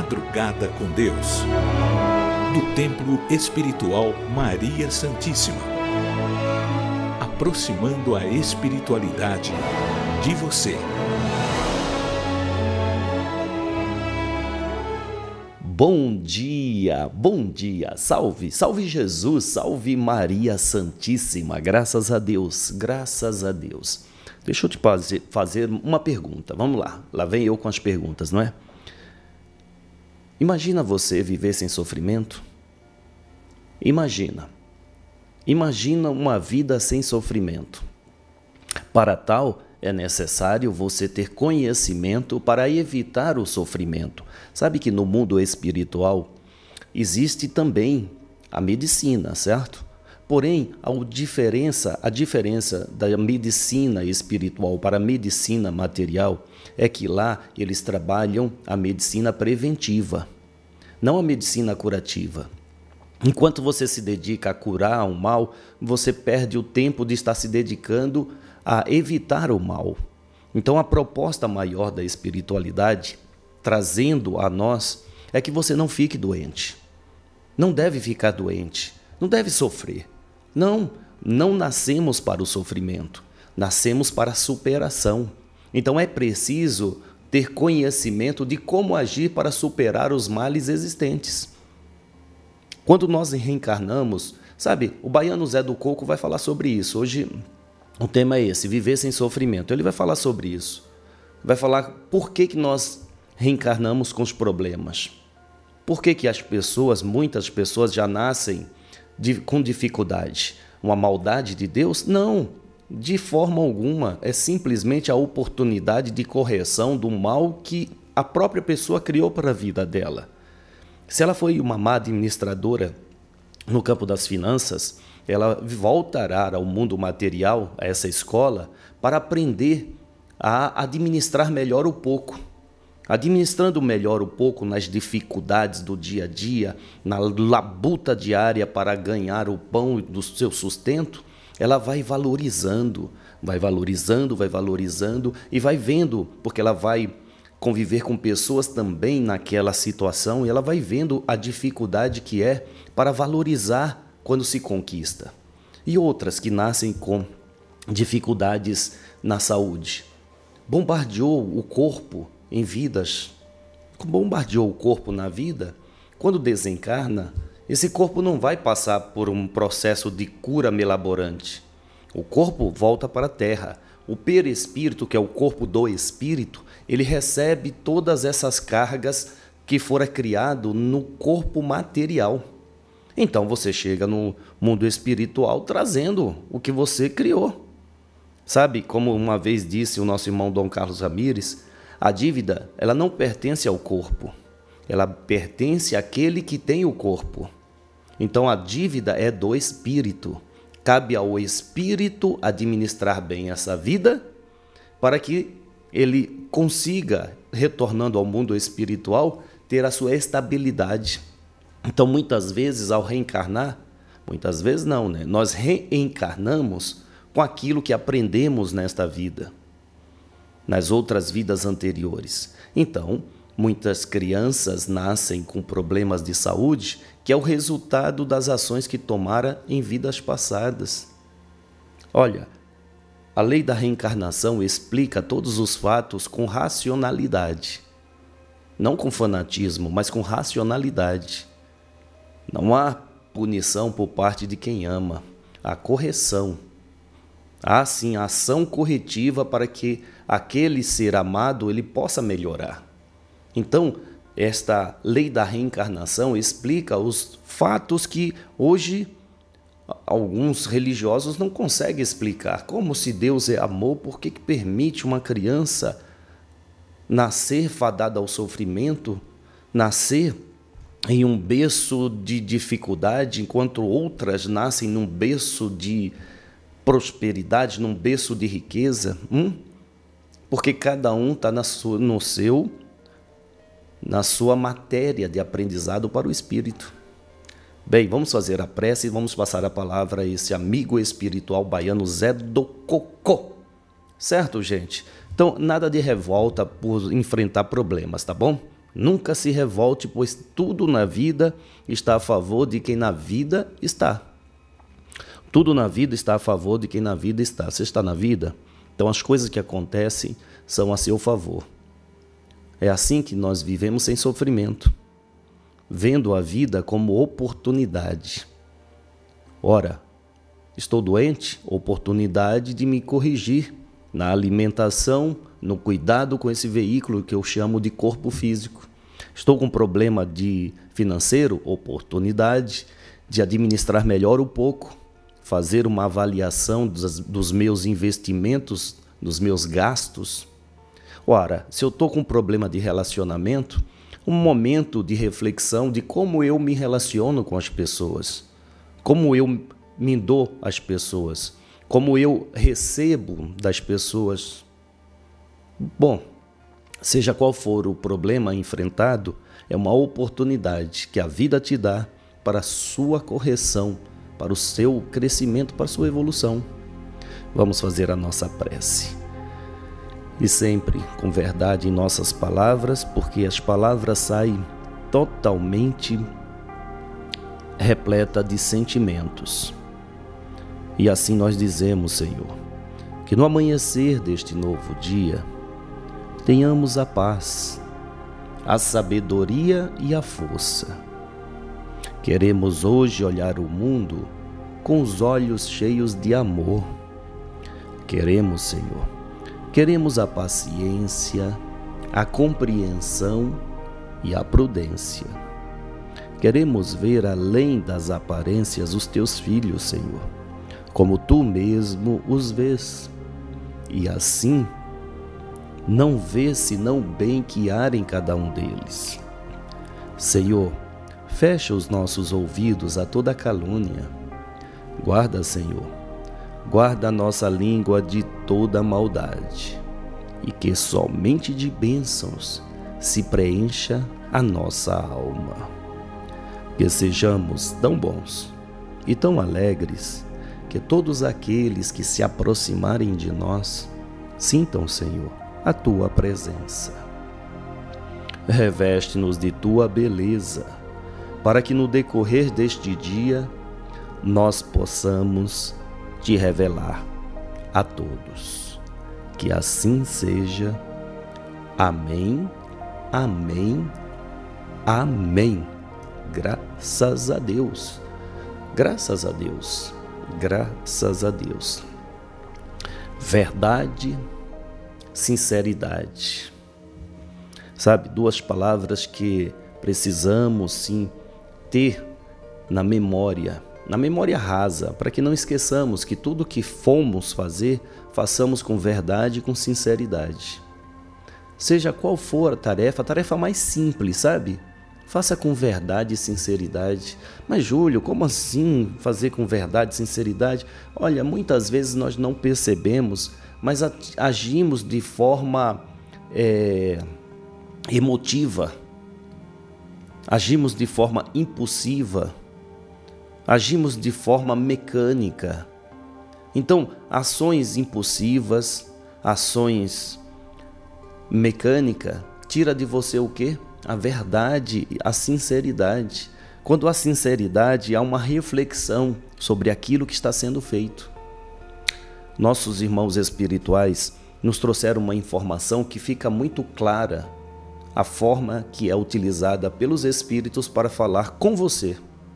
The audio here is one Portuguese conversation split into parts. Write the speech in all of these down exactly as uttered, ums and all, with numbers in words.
Madrugada com Deus, do Templo Espiritual Maria Santíssima, aproximando a espiritualidade de você. Bom dia, bom dia, salve, salve Jesus, salve Maria Santíssima, graças a Deus, graças a Deus. Deixa eu te fazer, fazer uma pergunta, vamos lá, lá vem eu com as perguntas, não é? Imagina você viver sem sofrimento? Imagina, imagina uma vida sem sofrimento. Para tal, é necessário você ter conhecimento para evitar o sofrimento. Sabe que no mundo espiritual existe também a medicina, certo? Porém, a diferença, a diferença da medicina espiritual para a medicina material é que lá eles trabalham a medicina preventiva, não a medicina curativa. Enquanto você se dedica a curar o mal, você perde o tempo de estar se dedicando a evitar o mal. Então, a proposta maior da espiritualidade, trazendo a nós, é que você não fique doente. Não deve ficar doente, não deve sofrer. Não, não nascemos para o sofrimento, nascemos para a superação. Então, é preciso ter conhecimento de como agir para superar os males existentes. Quando nós reencarnamos, sabe, o baiano Zé do Coco vai falar sobre isso. Hoje o tema é esse, viver sem sofrimento. Ele vai falar sobre isso. Vai falar por que que nós reencarnamos com os problemas. Por que que as pessoas, muitas pessoas já nascem de, com dificuldade. Uma maldade de Deus? Não, de forma alguma. É simplesmente a oportunidade de correção do mal que a própria pessoa criou para a vida dela. Se ela foi uma má administradora no campo das finanças, ela voltará ao mundo material, a essa escola, para aprender a administrar melhor o pouco. Administrando melhor o pouco nas dificuldades do dia a dia, na labuta diária para ganhar o pão do seu sustento, ela vai valorizando, vai valorizando, vai valorizando e vai vendo, porque ela vai conviver com pessoas também naquela situação e ela vai vendo a dificuldade que é para valorizar quando se conquista. E outras que nascem com dificuldades na saúde. Bombardeou o corpo em vidas, bombardeou o corpo na vida, quando desencarna, esse corpo não vai passar por um processo de cura melaborante. O corpo volta para a terra. O perispírito, que é o corpo do espírito, ele recebe todas essas cargas que fora criado no corpo material. Então você chega no mundo espiritual trazendo o que você criou. Sabe, como uma vez disse o nosso irmão Dom Carlos Ramires, a dívida, ela não pertence ao corpo, ela pertence àquele que tem o corpo. Então a dívida é do espírito. Cabe ao espírito administrar bem essa vida para que ele consiga, retornando ao mundo espiritual, ter a sua estabilidade. Então, muitas vezes, ao reencarnar, muitas vezes não, né? Nós reencarnamos com aquilo que aprendemos nesta vida, nas outras vidas anteriores. Então, muitas crianças nascem com problemas de saúde, que é o resultado das ações que tomaram em vidas passadas. Olha, a lei da reencarnação explica todos os fatos com racionalidade. Não com fanatismo, mas com racionalidade. Não há punição por parte de quem ama, há correção. Há sim a ação corretiva para que aquele ser amado ele possa melhorar. Então, esta lei da reencarnação explica os fatos que hoje alguns religiosos não conseguem explicar. Como se Deus é amor, por que que permite uma criança nascer fadada ao sofrimento, nascer em um berço de dificuldade, enquanto outras nascem num berço de prosperidade, num berço de riqueza? Hum? Porque cada um está no seu, na sua matéria de aprendizado para o espírito. Bem, vamos fazer a prece e vamos passar a palavra a esse amigo espiritual baiano Zé do Cocô. Certo, gente? Então, nada de revolta por enfrentar problemas, tá bom? Nunca se revolte, pois tudo na vida está a favor de quem na vida está. Tudo na vida está a favor de quem na vida está. Você está na vida? Então as coisas que acontecem são a seu favor. É assim que nós vivemos sem sofrimento, vendo a vida como oportunidade. Ora, estou doente? Oportunidade de me corrigir na alimentação, no cuidado com esse veículo que eu chamo de corpo físico. Estou com problema de financeiro? Oportunidade de administrar melhor o pouco, fazer uma avaliação dos, dos meus investimentos, dos meus gastos. Ora, se eu estou com problema de relacionamento, um momento de reflexão de como eu me relaciono com as pessoas, como eu me dou às pessoas, como eu recebo das pessoas. Bom, seja qual for o problema enfrentado, é uma oportunidade que a vida te dá para a sua correção, para o seu crescimento, para a sua evolução. Vamos fazer a nossa prece. E sempre com verdade em nossas palavras, porque as palavras saem totalmente repleta de sentimentos. E assim nós dizemos, Senhor, que no amanhecer deste novo dia, tenhamos a paz, a sabedoria e a força. Queremos hoje olhar o mundo com os olhos cheios de amor. Queremos, Senhor, queremos a paciência, a compreensão e a prudência. Queremos ver além das aparências os teus filhos, Senhor, como tu mesmo os vês. E assim, não vês senão o bem que há em cada um deles. Senhor, fecha os nossos ouvidos a toda calúnia. Guarda, Senhor, guarda a nossa língua de toda maldade, e que somente de bênçãos se preencha a nossa alma. Que sejamos tão bons e tão alegres que todos aqueles que se aproximarem de nós sintam, Senhor, a tua presença. Reveste-nos de tua beleza, para que no decorrer deste dia nós possamos te revelar a todos. Que assim seja. Amém, amém, amém. Graças a Deus, graças a Deus, graças a Deus. Verdade, sinceridade. Sabe, duas palavras que precisamos sim ter na memória, na memória rasa, para que não esqueçamos que tudo que fomos fazer, façamos com verdade e com sinceridade. Seja qual for a tarefa, a tarefa mais simples, sabe? Faça com verdade e sinceridade. Mas, Júlio, como assim fazer com verdade e sinceridade? Olha, muitas vezes nós não percebemos, mas agimos de forma é, emotiva, agimos de forma impulsiva, agimos de forma mecânica. Então, ações impulsivas, ações mecânicas, tira de você o quê? A verdade, a sinceridade. Quando há sinceridade, há uma reflexão sobre aquilo que está sendo feito. Nossos irmãos espirituais nos trouxeram uma informação que fica muito clara, a forma que é utilizada pelos espíritos para falar com você.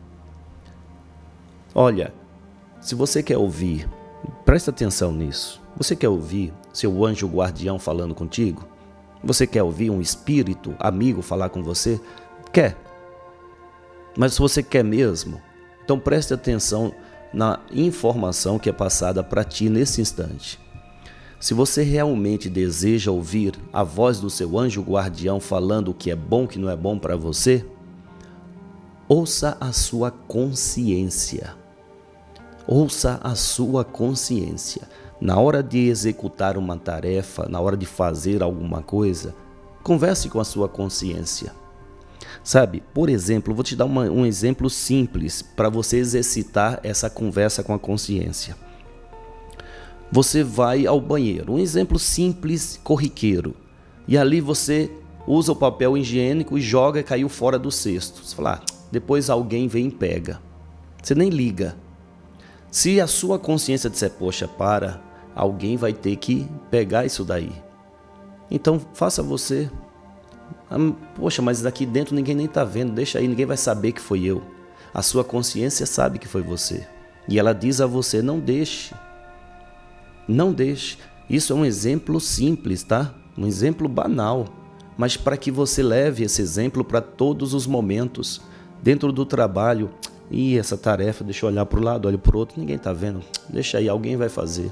Olha, se você quer ouvir, presta atenção nisso. Você quer ouvir seu anjo guardião falando contigo? Você quer ouvir um espírito amigo falar com você? Quer. Mas se você quer mesmo, então preste atenção na informação que é passada para ti nesse instante. Se você realmente deseja ouvir a voz do seu anjo guardião falando o que é bom e o que não é bom para você, ouça a sua consciência. Ouça a sua consciência. Na hora de executar uma tarefa, na hora de fazer alguma coisa, converse com a sua consciência. Sabe, por exemplo, vou te dar uma, um exemplo simples para você exercitar essa conversa com a consciência. Você vai ao banheiro, um exemplo simples, corriqueiro, e ali você usa o papel higiênico e joga e caiu fora do cesto. Você fala, ah, depois alguém vem e pega. Você nem liga. Se a sua consciência disser, poxa, para, alguém vai ter que pegar isso daí. Então faça você. Poxa, mas daqui dentro ninguém nem está vendo, deixa aí, ninguém vai saber que foi eu. A sua consciência sabe que foi você. E ela diz a você, não deixe. Não deixe. Isso é um exemplo simples, tá? Um exemplo banal. Mas para que você leve esse exemplo para todos os momentos. Dentro do trabalho, e essa tarefa, deixa eu olhar para o lado, olho para o outro, ninguém está vendo. Deixa aí, alguém vai fazer.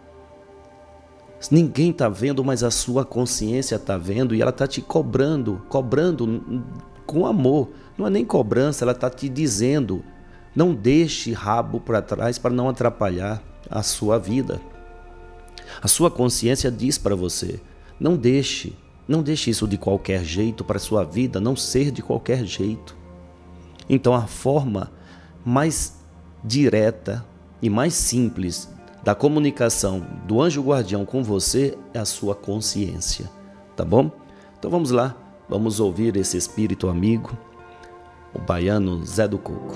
Ninguém está vendo, mas a sua consciência está vendo e ela está te cobrando, cobrando com amor. Não é nem cobrança, ela está te dizendo, não deixe rabo para trás para não atrapalhar a sua vida. A sua consciência diz para você, não deixe, não deixe isso de qualquer jeito para a sua vida, não ser de qualquer jeito. Então a forma mais direta e mais simples da comunicação do anjo guardião com você é a sua consciência, tá bom? Então vamos lá, vamos ouvir esse espírito amigo, o baiano Zé do Coco.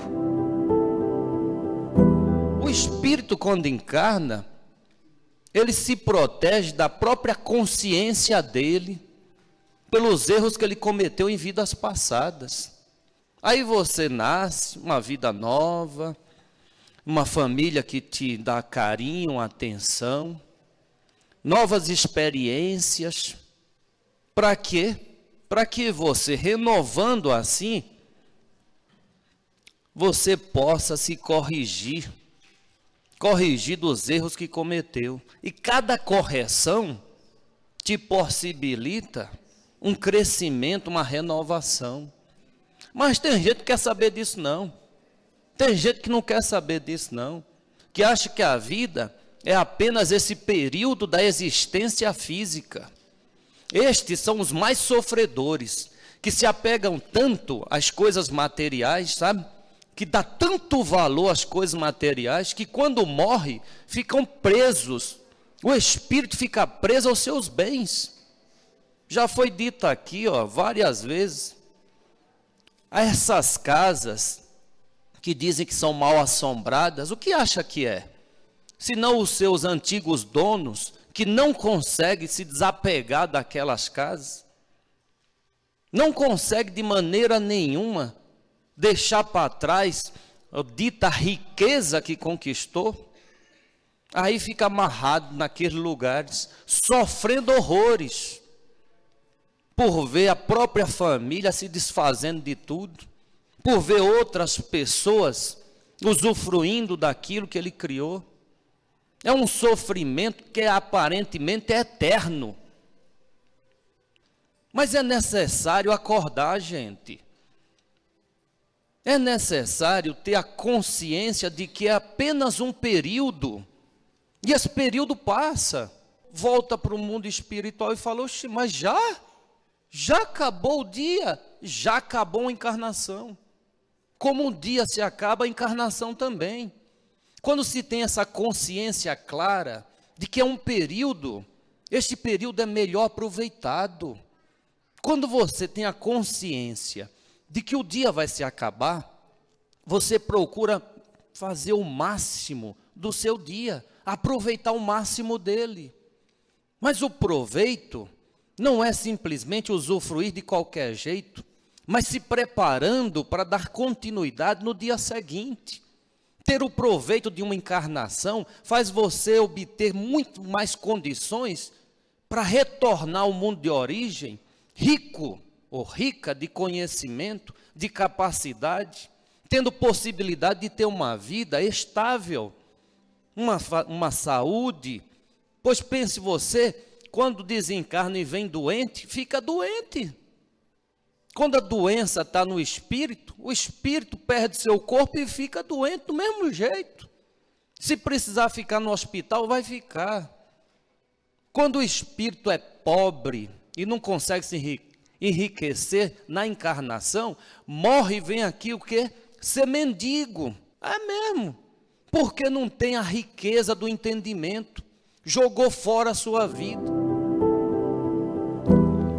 O espírito, quando encarna, ele se protege da própria consciência dele, pelos erros que ele cometeu em vidas passadas. Aí você nasce, uma vida nova, uma família que te dá carinho, atenção, novas experiências. Para quê? Para que você, renovando assim, você possa se corrigir, corrigir dos erros que cometeu. E cada correção te possibilita um crescimento, uma renovação. Mas tem gente que quer saber disso não. Tem gente que não quer saber disso não. Que acha que a vida é apenas esse período da existência física. Estes são os mais sofredores, que se apegam tanto às coisas materiais, sabe? Que dá tanto valor às coisas materiais, que quando morre, ficam presos. O espírito fica preso aos seus bens. Já foi dito aqui, ó, várias vezes. Essas casas que dizem que são mal assombradas, o que acha que é? Senão os seus antigos donos, que não conseguem se desapegar daquelas casas, não conseguem de maneira nenhuma deixar para trás a dita riqueza que conquistou, aí fica amarrado naqueles lugares, sofrendo horrores, por ver a própria família se desfazendo de tudo, por ver outras pessoas usufruindo daquilo que ele criou. É um sofrimento que aparentemente é eterno. Mas é necessário acordar, gente. É necessário ter a consciência de que é apenas um período. E esse período passa. Volta para o mundo espiritual e fala, oxe, mas já? Já acabou o dia? Já acabou a encarnação. Como um dia se acaba, a encarnação também. Quando se tem essa consciência clara de que é um período, este período é melhor aproveitado. Quando você tem a consciência de que o dia vai se acabar, você procura fazer o máximo do seu dia, aproveitar o máximo dele. Mas o proveito não é simplesmente usufruir de qualquer jeito, mas se preparando para dar continuidade no dia seguinte. Ter o proveito de uma encarnação faz você obter muito mais condições para retornar ao mundo de origem, rico ou rica de conhecimento, de capacidade, tendo possibilidade de ter uma vida estável, uma, uma saúde. Pois pense você, quando desencarna e vem doente, fica doente. Quando a doença está no espírito, o espírito perde seu corpo e fica doente do mesmo jeito. Se precisar ficar no hospital, vai ficar. Quando o espírito é pobre e não consegue se enriquecer na encarnação, morre e vem aqui o quê? Ser mendigo. É mesmo. Porque não tem a riqueza do entendimento. Jogou fora a sua vida.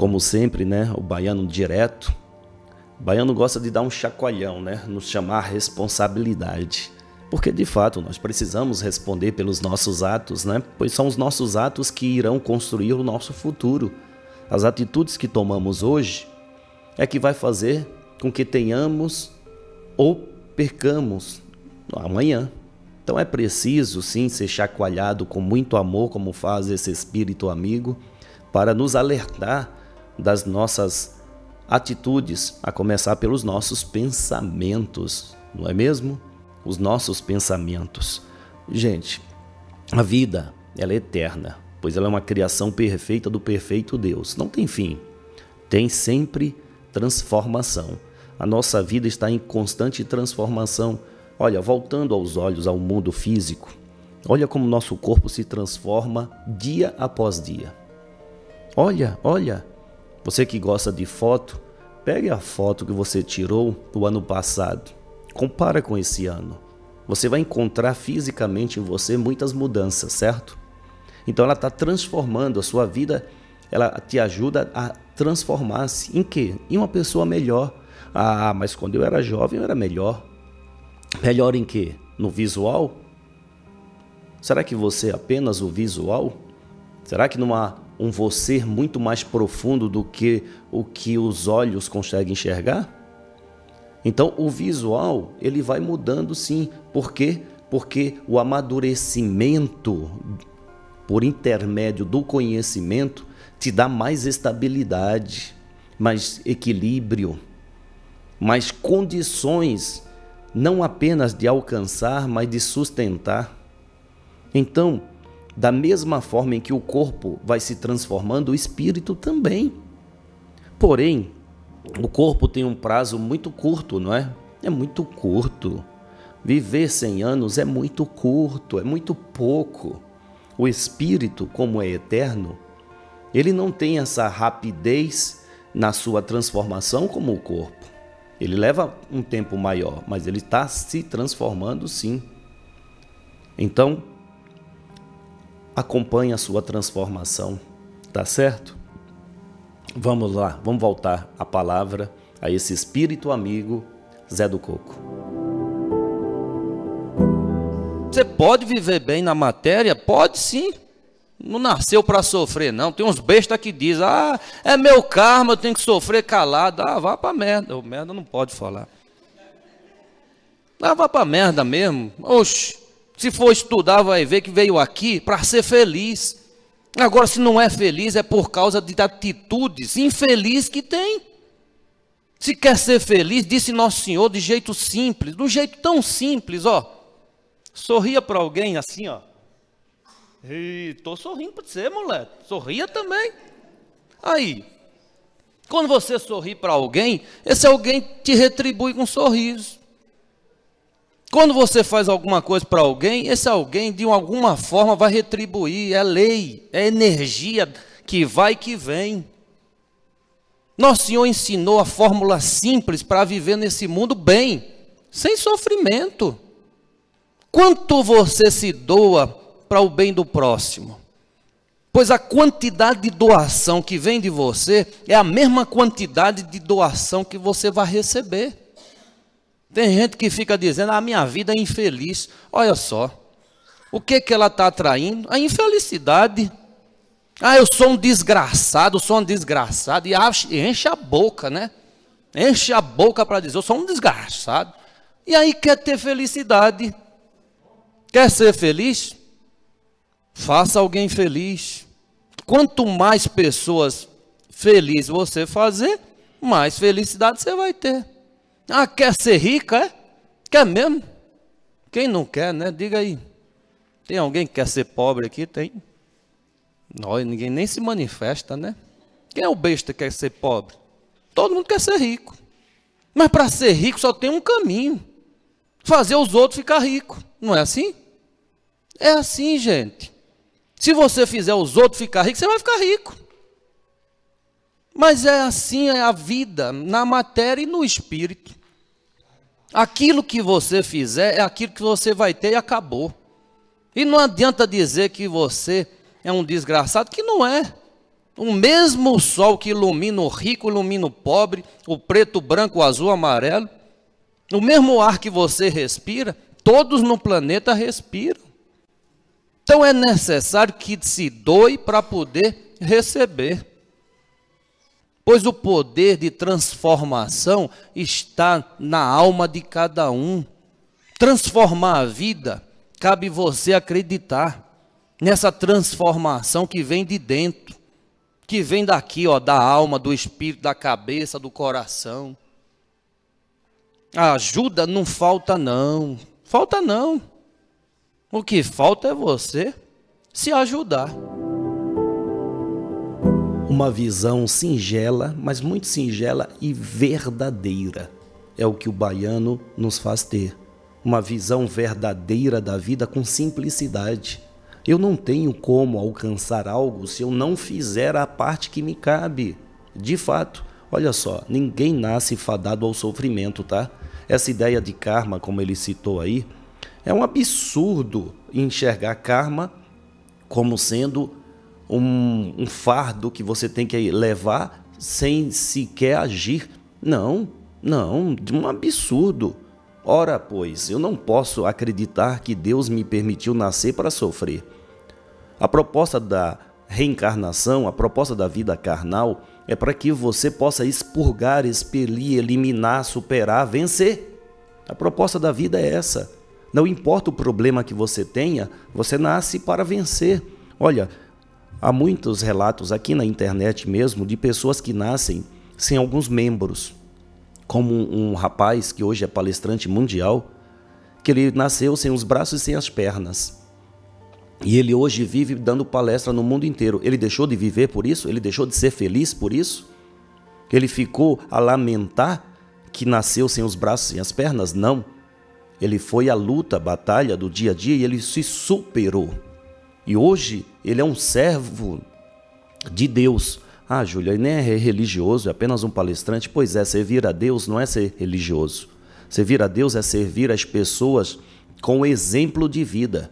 Como sempre, né, o baiano direto, o baiano gosta de dar um chacoalhão, né, nos chamar a responsabilidade. Porque, de fato, nós precisamos responder pelos nossos atos, né? Pois são os nossos atos que irão construir o nosso futuro. As atitudes que tomamos hoje é que vai fazer com que tenhamos ou percamos amanhã. Então é preciso, sim, ser chacoalhado com muito amor, como faz esse espírito amigo, para nos alertar das nossas atitudes, a começar pelos nossos pensamentos, não é mesmo? Os nossos pensamentos. Gente, a vida, ela é eterna, pois ela é uma criação perfeita do perfeito Deus. Não tem fim, tem sempre transformação. A nossa vida está em constante transformação. Olha, voltando aos olhos ao mundo físico, olha como nosso corpo se transforma dia após dia. Olha, olha, você que gosta de foto, pegue a foto que você tirou no ano passado. Compara com esse ano. Você vai encontrar fisicamente em você muitas mudanças, certo? Então ela está transformando a sua vida, ela te ajuda a transformar-se em quê? Em uma pessoa melhor. Ah, mas quando eu era jovem eu era melhor. Melhor em quê? No visual? Será que você é apenas o visual? Será que não há um você muito mais profundo do que o que os olhos conseguem enxergar? Então, o visual, ele vai mudando sim. Por quê? Porque o amadurecimento, por intermédio do conhecimento, te dá mais estabilidade, mais equilíbrio, mais condições, não apenas de alcançar, mas de sustentar. Então, da mesma forma em que o corpo vai se transformando, o espírito também. Porém, o corpo tem um prazo muito curto, não é? É muito curto. Viver cem anos é muito curto, é muito pouco. O espírito, como é eterno, ele não tem essa rapidez na sua transformação como o corpo. Ele leva um tempo maior, mas ele está se transformando sim. Então, acompanhe a sua transformação, tá certo? Vamos lá, vamos voltar a palavra a esse espírito amigo, Zé do Coco. Você pode viver bem na matéria? Pode sim. Não nasceu para sofrer, não. Tem uns bestas que dizem, ah, é meu karma, eu tenho que sofrer calado. Ah, vá pra merda. O merda não pode falar. Ah, vá pra merda mesmo. Oxe, se for estudar, vai ver que veio aqui para ser feliz. Agora, se não é feliz, é por causa de atitudes infelizes que tem. Se quer ser feliz, disse Nosso Senhor, de jeito simples, do jeito tão simples, ó. Sorria para alguém assim, ó. Estou sorrindo para você, moleque. Sorria também. Aí, quando você sorri para alguém, esse alguém te retribui com um sorriso. Quando você faz alguma coisa para alguém, esse alguém, de alguma forma, vai retribuir. É lei, é energia que vai e que vem. Nosso Senhor ensinou a fórmula simples para viver nesse mundo bem, sem sofrimento. Quanto você se doa para o bem do próximo? Pois a quantidade de doação que vem de você é a mesma quantidade de doação que você vai receber. Tem gente que fica dizendo, a minha vida é infeliz. Olha só, o que, que ela está atraindo? A infelicidade. Ah, eu sou um desgraçado, eu sou um desgraçado. E enche a boca, né? Enche a boca para dizer, eu sou um desgraçado. E aí quer ter felicidade. Quer ser feliz? Faça alguém feliz. Quanto mais pessoas felizes você fazer, mais felicidade você vai ter. Ah, quer ser rica, é? Quer mesmo? Quem não quer, né? Diga aí. Tem alguém que quer ser pobre aqui? Tem. Não, ninguém nem se manifesta, né? Quem é o besta que quer ser pobre? Todo mundo quer ser rico. Mas para ser rico só tem um caminho. Fazer os outros ficar ricos. Não é assim? É assim, gente. Se você fizer os outros ficar ricos, você vai ficar rico. Mas é assim é a vida, na matéria e no espírito. Aquilo que você fizer é aquilo que você vai ter e acabou. E não adianta dizer que você é um desgraçado, que não é. O mesmo sol que ilumina o rico, ilumina o pobre, o preto, o branco, o azul, o amarelo. O mesmo ar que você respira, todos no planeta respiram. Então é necessário que se doe para poder receber. Pois o poder de transformação está na alma de cada um. Transformar a vida, cabe você acreditar nessa transformação que vem de dentro, que vem daqui, ó, da alma, do espírito, da cabeça, do coração. A ajuda não falta não, falta não. O que falta é você se ajudar. Uma visão singela, mas muito singela e verdadeira. É o que o baiano nos faz ter. Uma visão verdadeira da vida com simplicidade. Eu não tenho como alcançar algo se eu não fizer a parte que me cabe. De fato, olha só, ninguém nasce fadado ao sofrimento, tá? Essa ideia de karma, como ele citou aí, é um absurdo enxergar karma como sendo um, um fardo que você tem que levar sem sequer agir. Não, não, um absurdo. Ora, pois, eu não posso acreditar que Deus me permitiu nascer para sofrer. A proposta da reencarnação, a proposta da vida carnal, é para que você possa expurgar, expelir, eliminar, superar, vencer. A proposta da vida é essa. Não importa o problema que você tenha, você nasce para vencer. Olha, há muitos relatos aqui na internet mesmo de pessoas que nascem sem alguns membros. Como um rapaz que hoje é palestrante mundial, que ele nasceu sem os braços e sem as pernas. E ele hoje vive dando palestra no mundo inteiro. Ele deixou de viver por isso? Ele deixou de ser feliz por isso? Ele ficou a lamentar que nasceu sem os braços e sem as pernas? Não. Ele foi à luta, à batalha do dia a dia e ele se superou. E hoje ele é um servo de Deus. Ah, Júlia, ele nem é religioso, é apenas um palestrante. Pois é, servir a Deus não é ser religioso. Servir a Deus é servir as pessoas com exemplo de vida.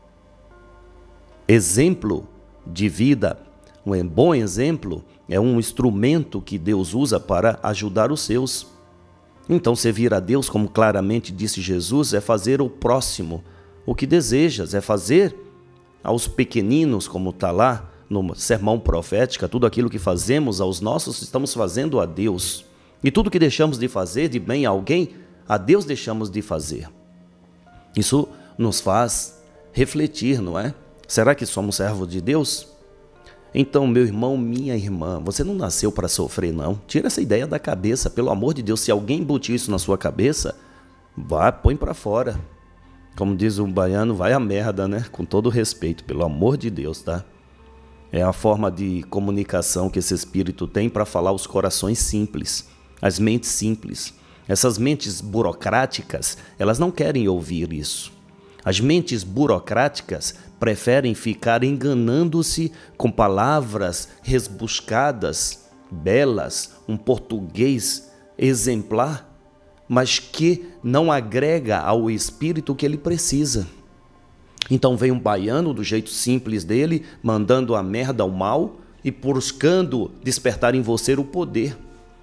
Exemplo de vida, um bom exemplo, é um instrumento que Deus usa para ajudar os seus. Então, servir a Deus, como claramente disse Jesus, é fazer ao próximo o que desejas, é fazer aos pequeninos, como está lá no sermão profético, tudo aquilo que fazemos aos nossos, estamos fazendo a Deus. E tudo que deixamos de fazer de bem a alguém, a Deus deixamos de fazer. Isso nos faz refletir, não é? Será que somos servos de Deus? Então, meu irmão, minha irmã, você não nasceu para sofrer, não. Tira essa ideia da cabeça, pelo amor de Deus. Se alguém embutir isso na sua cabeça, vá, põe para fora. Como diz o baiano, vai a merda, né? Com todo respeito, pelo amor de Deus, tá? É a forma de comunicação que esse espírito tem para falar aos corações simples, as mentes simples. Essas mentes burocráticas, elas não querem ouvir isso. As mentes burocráticas preferem ficar enganando-se com palavras rebuscadas, belas, um português exemplar, mas que não agrega ao espírito o que ele precisa. Então vem um baiano do jeito simples dele, mandando a merda ao mal e buscando despertar em você o poder.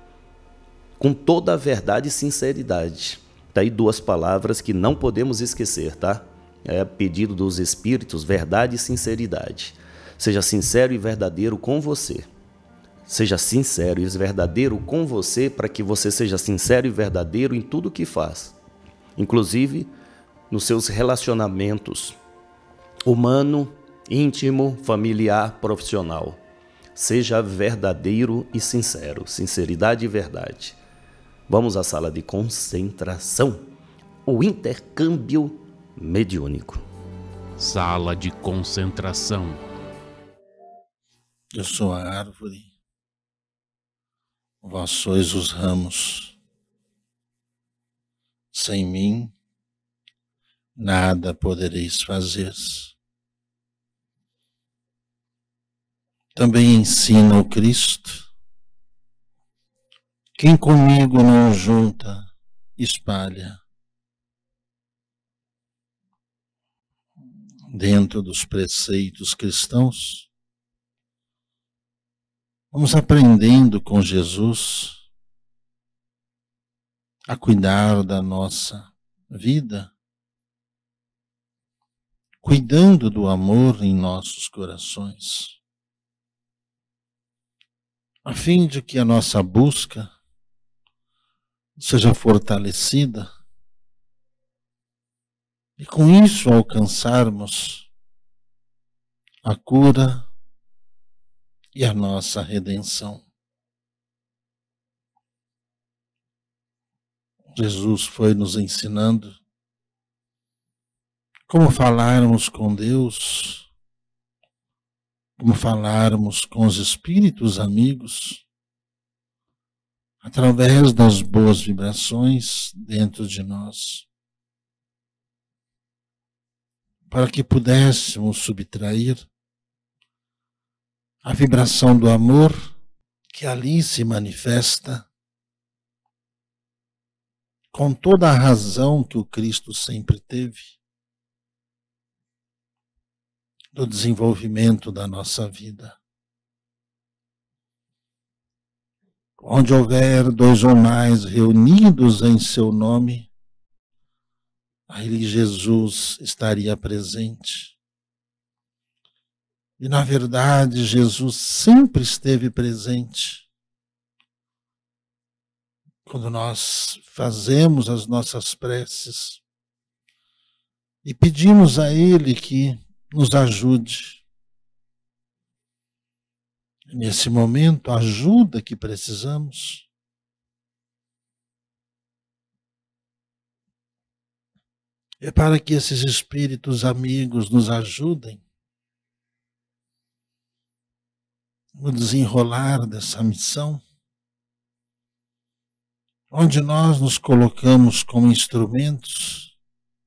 Com toda a verdade e sinceridade. Tá aí duas palavras que não podemos esquecer, tá? É pedido dos espíritos, verdade e sinceridade. Seja sincero e verdadeiro com você. Seja sincero e verdadeiro com você para que você seja sincero e verdadeiro em tudo que faz. Inclusive nos seus relacionamentos humano, íntimo, familiar, profissional. Seja verdadeiro e sincero. Sinceridade e verdade. Vamos à sala de concentração. O intercâmbio mediúnico. Sala de concentração. Eu sou a árvore, vós sois os ramos. Sem mim, nada podereis fazer. Também ensina o Cristo: quem comigo não junta, espalha. Dentro dos preceitos cristãos, vamos aprendendo com Jesus a cuidar da nossa vida, cuidando do amor em nossos corações, a fim de que a nossa busca seja fortalecida e com isso alcançarmos a cura e a nossa redenção. Jesus foi nos ensinando como falarmos com Deus, como falarmos com os espíritos amigos, através das boas vibrações dentro de nós, para que pudéssemos subtrair a vibração do amor que ali se manifesta com toda a razão que o Cristo sempre teve do desenvolvimento da nossa vida. Onde houver dois ou mais reunidos em seu nome, aí Jesus estaria presente. E na verdade Jesus sempre esteve presente. Quando nós fazemos as nossas preces e pedimos a Ele que nos ajude. Nesse momento, a ajuda que precisamos é para que esses espíritos amigos nos ajudem no desenrolar dessa missão, onde nós nos colocamos como instrumentos,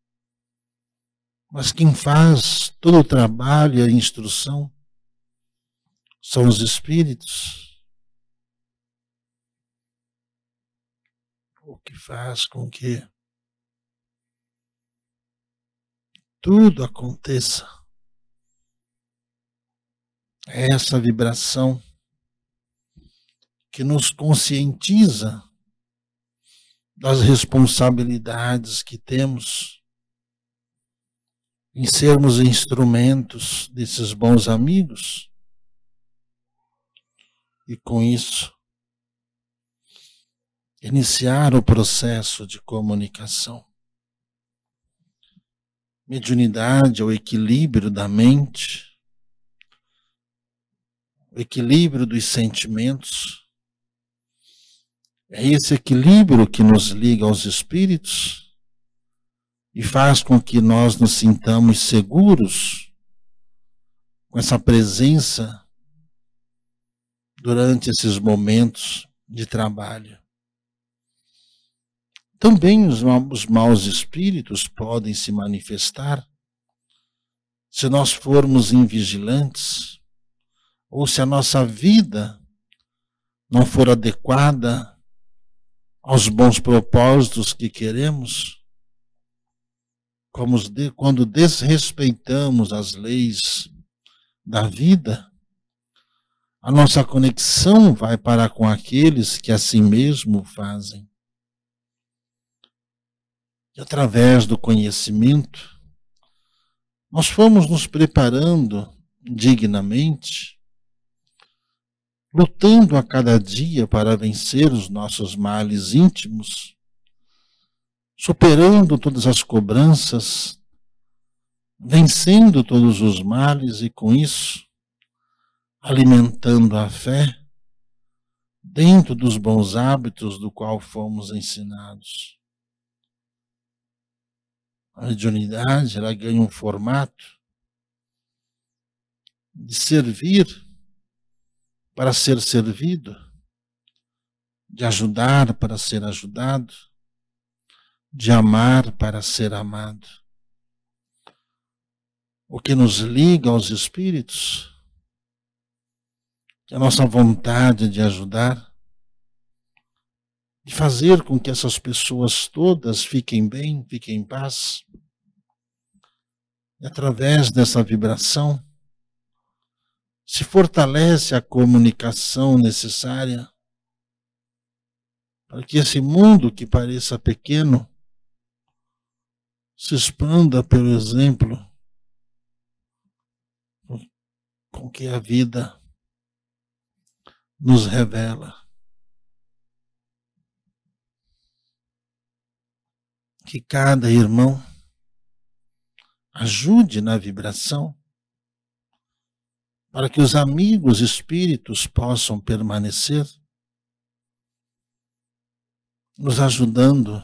mas quem faz todo o trabalho e a instrução são os espíritos, o que faz com que tudo aconteça. É essa vibração que nos conscientiza das responsabilidades que temos em sermos instrumentos desses bons amigos e, com isso, iniciar o processo de comunicação. Mediunidade é o equilíbrio da mente, o equilíbrio dos sentimentos. É esse equilíbrio que nos liga aos espíritos e faz com que nós nos sintamos seguros com essa presença durante esses momentos de trabalho. Também os, os maus espíritos podem se manifestar se nós formos invigilantes ou se a nossa vida não for adequada aos bons propósitos que queremos, como de, quando desrespeitamos as leis da vida, a nossa conexão vai para com aqueles que assim mesmo fazem. E através do conhecimento, nós fomos nos preparando dignamente, lutando a cada dia para vencer os nossos males íntimos, superando todas as cobranças, vencendo todos os males e, com isso, alimentando a fé dentro dos bons hábitos do qual fomos ensinados. A mediunidade, ela ganha um formato de servir para ser servido, de ajudar para ser ajudado, de amar para ser amado. O que nos liga aos espíritos é a nossa vontade de ajudar, de fazer com que essas pessoas todas fiquem bem, fiquem em paz. E através dessa vibração, se fortalece a comunicação necessária para que esse mundo que pareça pequeno se expanda pelo exemplo com que a vida nos revela. Que cada irmão ajude na vibração para que os amigos espíritos possam permanecer nos ajudando,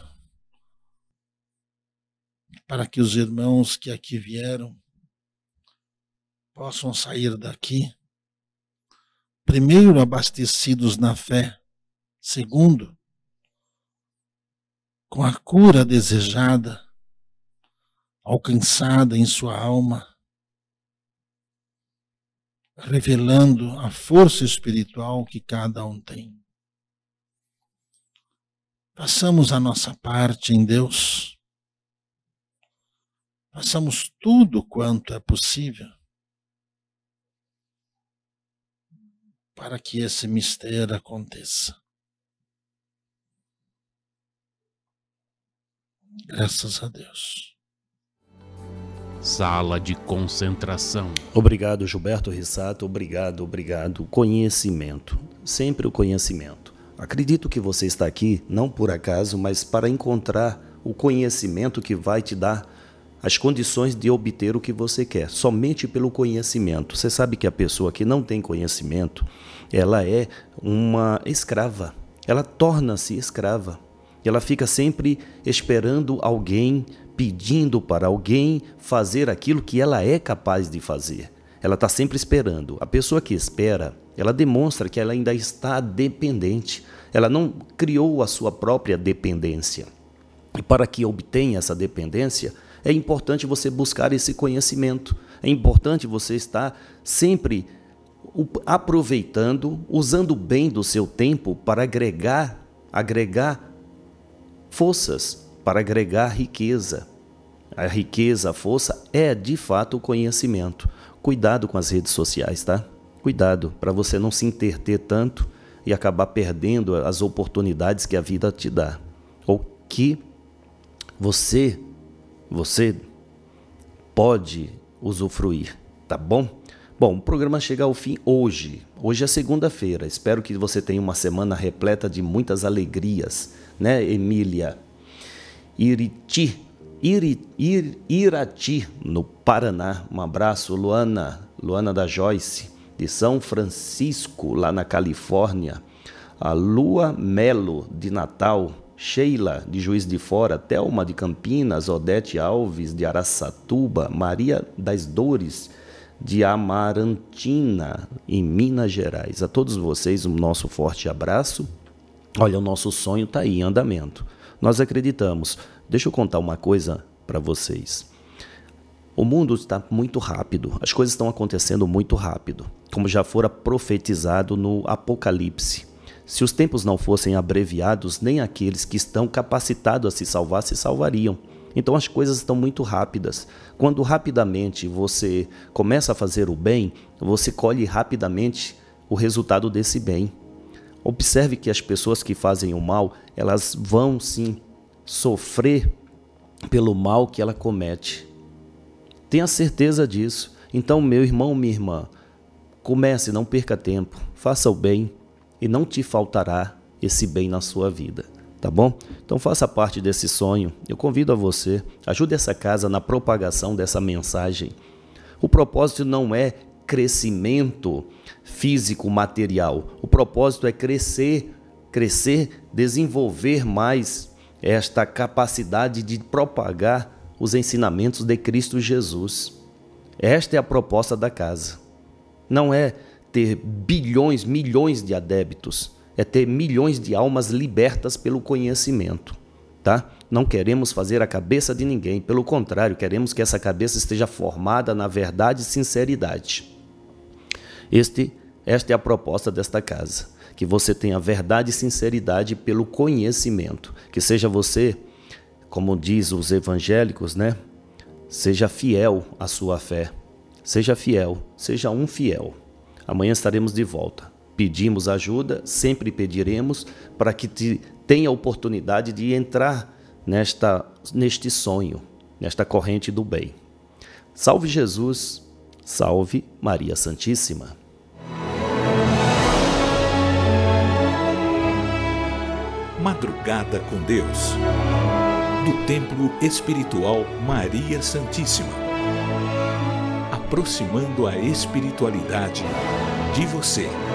para que os irmãos que aqui vieram possam sair daqui, primeiro, abastecidos na fé, segundo, com a cura desejada, alcançada em sua alma, revelando a força espiritual que cada um tem. Façamos a nossa parte em Deus. Façamos tudo quanto é possível para que esse mistério aconteça. Graças a Deus. Sala de concentração. Obrigado, Gilberto Rissato. Obrigado, obrigado. Conhecimento. Sempre o conhecimento. Acredito que você está aqui, não por acaso, mas para encontrar o conhecimento que vai te dar as condições de obter o que você quer, somente pelo conhecimento. Você sabe que a pessoa que não tem conhecimento, ela é uma escrava, ela torna-se escrava. Ela fica sempre esperando alguém, pedindo para alguém fazer aquilo que ela é capaz de fazer. Ela está sempre esperando. A pessoa que espera, ela demonstra que ela ainda está dependente. Ela não criou a sua própria dependência. E para que obtenha essa dependência, é importante você buscar esse conhecimento. É importante você estar sempre aproveitando, usando bem do seu tempo para agregar, agregar forças, para agregar riqueza. A riqueza, a força é de fato o conhecimento. Cuidado com as redes sociais, tá? Cuidado para você não se interter tanto e acabar perdendo as oportunidades que a vida te dá. Ou que você, você pode usufruir, tá bom? Bom, o programa chega ao fim hoje. Hoje é segunda-feira. Espero que você tenha uma semana repleta de muitas alegrias, né, Emília? Iriti, Iri, Ir, Irati, no Paraná. Um abraço, Luana, Luana da Joyce, de São Francisco, lá na Califórnia. A Lua Melo, de Natal. Sheila, de Juiz de Fora. Thelma, de Campinas. Odete Alves, de Araçatuba. Maria das Dores, de Amarantina, em Minas Gerais. A todos vocês, um nosso forte abraço. Olha, o nosso sonho está aí em andamento. Nós acreditamos. Deixa eu contar uma coisa para vocês. O mundo está muito rápido. As coisas estão acontecendo muito rápido, como já fora profetizado no Apocalipse. Se os tempos não fossem abreviados, nem aqueles que estão capacitados a se salvar se salvariam. Então as coisas estão muito rápidas. Quando rapidamente você começa a fazer o bem, você colhe rapidamente o resultado desse bem. Observe que as pessoas que fazem o mal, elas vão sim sofrer pelo mal que ela comete. Tenha certeza disso. Então, meu irmão, minha irmã, comece, não perca tempo, faça o bem e não te faltará esse bem na sua vida, tá bom? Então faça parte desse sonho. Eu convido a você, ajude essa casa na propagação dessa mensagem. O propósito não é crescimento físico, material. O propósito é crescer, crescer, desenvolver mais esta capacidade de propagar os ensinamentos de Cristo Jesus. Esta é a proposta da casa. Não é ter bilhões, milhões de adébitos, é ter milhões de almas libertas pelo conhecimento, tá? Não queremos fazer a cabeça de ninguém, pelo contrário, queremos que essa cabeça esteja formada na verdade e sinceridade. Este, esta é a proposta desta casa, que você tenha verdade e sinceridade pelo conhecimento, que seja você, como diz os evangélicos, né? Seja fiel à sua fé, seja fiel, seja um fiel. Amanhã estaremos de volta. Pedimos ajuda, sempre pediremos, para que te tenha a oportunidade de entrar nesta, neste sonho, nesta corrente do bem. Salve Jesus, salve Maria Santíssima. Madrugada com Deus, do Templo Espiritual Maria Santíssima, aproximando a espiritualidade de você.